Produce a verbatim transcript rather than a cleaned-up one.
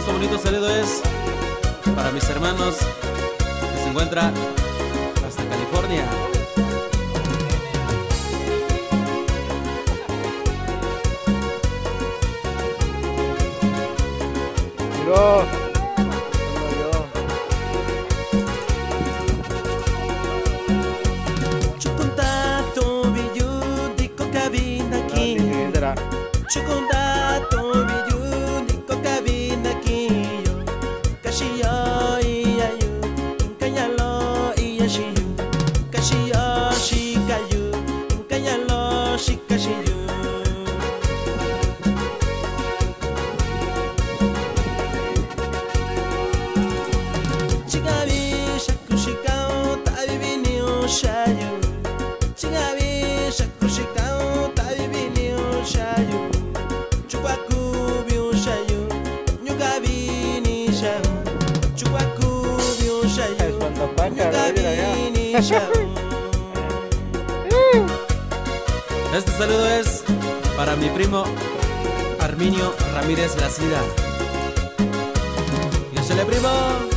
este bonito saludo es para mis hermanos que se encuentran hasta California. Bro. Chukuntato biyudiko kabinaki. Chukuntato biyudiko kabinaki. Kashiyo iyayu, kanyalo iyashiyu. Kashiyo shikayu, kanyalo shikashiyu. Shayu, chingabi shakushikao tabibini shayu, chupakubi shayu, nyugabini shayu, chupakubi shayu, nyugabini shayu. Este saludo es para mi primo Arminio Ramírez Gracida. Y échale, primo.